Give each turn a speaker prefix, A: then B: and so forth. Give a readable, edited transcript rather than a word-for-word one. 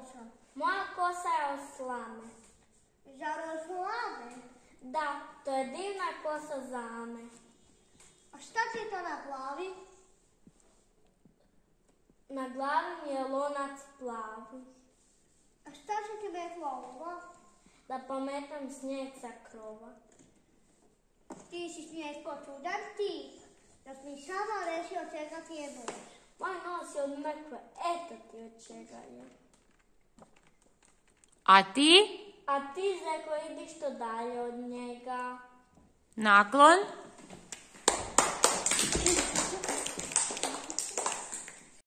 A: kosa?
B: Moja kosa je od slame.
A: Zar od slame?
B: Da, to je divna kosa za Ame.
A: A šta ti je to na glavi?
B: Na glavi mi je lonac plavi.
A: A šta će ti metla ovo?
B: Da pometam snijeg sa krova.
A: Ti si smiješko čudan ti. Da mi sama reći od čega ti je nos.
B: Moj nos je od mrkve, eto ti od čega je.
C: A ti?
B: A ti, Zeko, idi što dalje od njega.
C: Naklon?